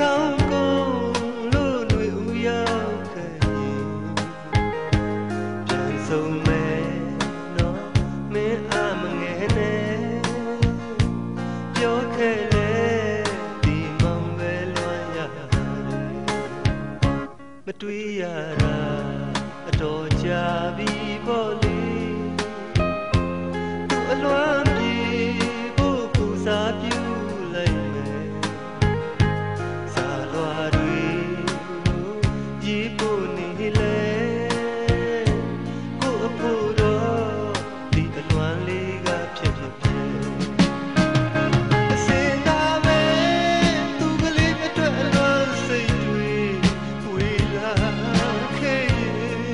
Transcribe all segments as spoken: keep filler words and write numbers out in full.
ဆောင်ကုန်လို့ຫນွေဦးရောက်ခဲ့ရင်ပြန်ဆုံးမယ်နော်မင်းအမငယ်နဲ့ပြောခဲ့လေဒီမောင်ပဲလွမ်းရတယ်မတွေ့ရတာအတော်ကြာပြီပေါ့လေသူအလွမ်းပြေဖို့ပူစားပြုလိုက်မယ်စာလွာတွေရေးဖို့နေလေကိုအဖို့တော့ဒီအလွမ်းလေးကဖြစ်ဖြစ်ဖြစ်အစင်သာပဲသူကလေးအတွက်အလွမ်းစိတ်တွေဝေလာခဲ့ရင်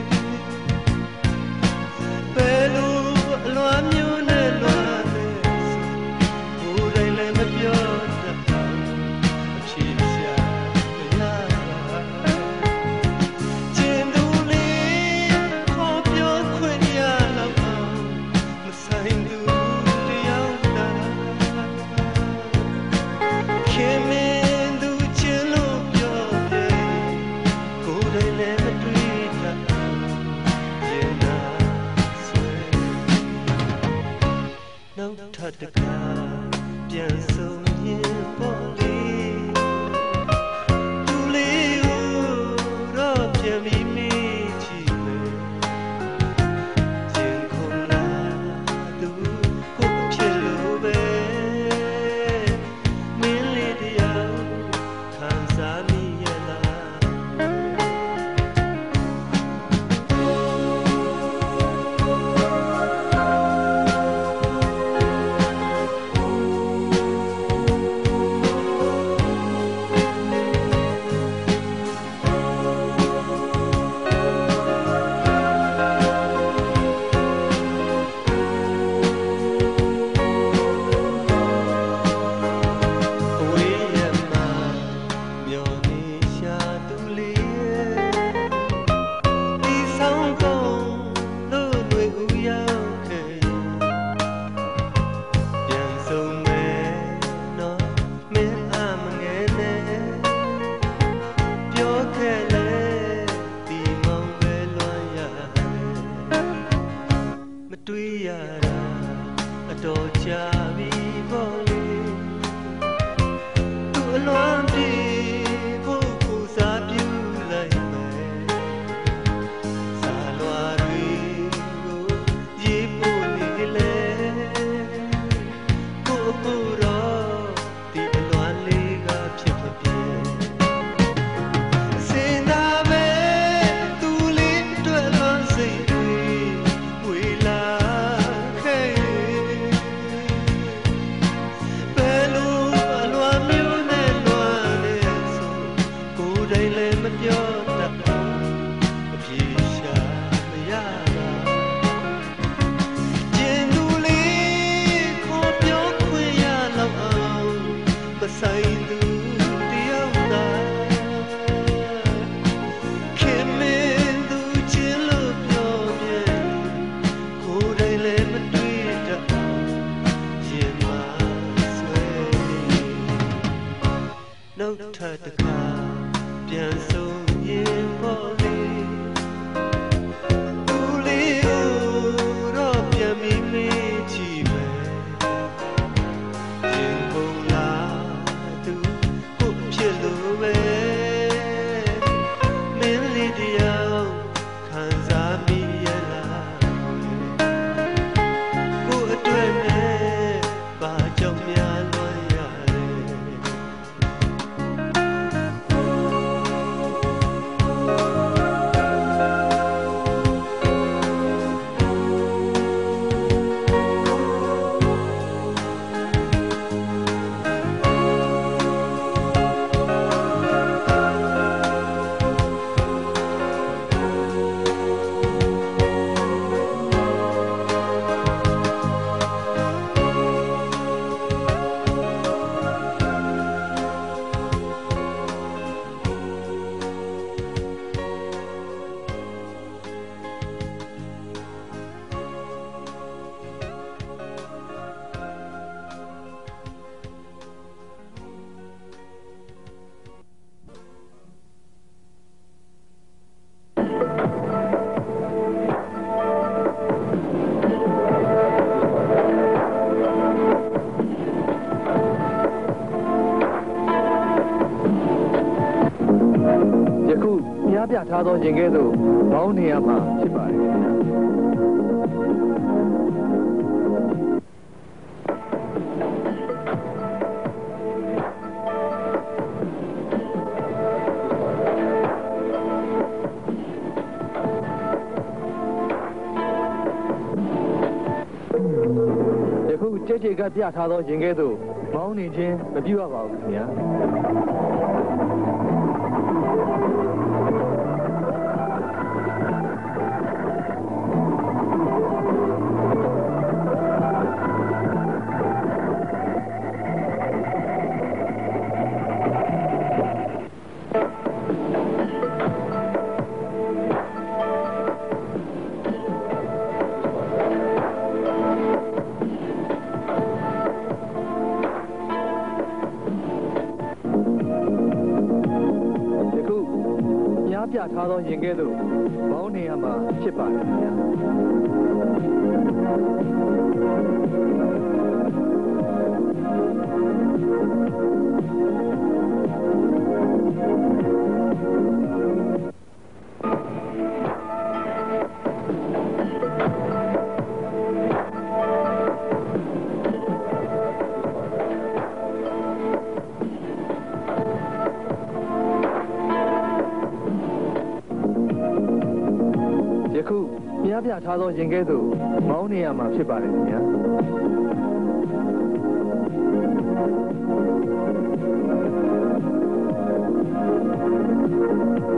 ဘယ်လိုအလွမ်းမျိုးနဲ့လွမ်းလဲကိုယ်တိုင်လည်းမပြောတတ်အဖြေရှာမရပါကျင်သူလေးခေါ်ပြောခွင့်ရလောက်အောင်မဆိုင်သူတယောက်သာခင်မင်းသူချင်လို့ပြောတယ်ကိုယ်တိုင်လည်းမတွေ့တတ်ရင်သာဆွဲနောက်ထပ်တစ်ခါပြန်ဆုံးရင်ပေါ့လေသူလေးကိုတော့ပြန်ပြီးမေးကြည့်မယ်ရင်ခုန်လာသူကိုဖြစ်လို့ပဲမင်းလေးတယောက်ခံစားမိရဲ့လားတွေ့ရတာအတော်ကြာပြီပေါ့လေသူအလွမ်းပြေဖို့ကိုစားပြုလိုက်မယ်စာလွာတွေကိုရေးဖို့နေလေကိုအဖို့တော့ဒီအလွမ်းလေးကဖြစ်ဖြစ်ဖြစ်စင်သာပဲသူလေးအတွက်အလွမ်းစိတ်တွေဝေလာမပြောတတ်အပြေရှာမရတာကျင်သူလေးခေါ်ပြောခွင့်ရလောက်အောင်မဆိုင်သူတယောက်သာခင်မင်းသူချင်လို့ပြောပြကိုယ်တိုင်လည်းမတွေ့တတ်ရင်မဆွဲနောက်ထပ်တစ်ခါပြန်ဆုံးရင်ပေါ့လေသူလေးကိုတော့ပြန်ပြီးမေးကြည့်မယ်ရင်ကုန်လာသူကိုဖြစ်လို့ပဲမင်းလေးတယောက်ခံစားမိရဲ့လားကိုယ်အတွက်နဲ့ဘာကြောင့်များလွမ်းရလဲရားပြထားသောရင်ကဲ့သို့မောင်းနေရမှာဖြစ်ပါတယ်ခင်ဗျာကြိတ်ကြိတ်ကပြထားသောရင်ကဲ့သို့မောင်းနေခြင်းမပြုရပါဘူးခင်ဗျာပြထားသောရင်ကဲ့သို့မောင်းနေရမှာဖြစ်ပါတယ်ခင်ဗျာယခုမြားပြထားသောရင်ကဲ့သို့မောင်းနေရမှာဖြစ်ပါတယ်ခင်ဗျာ။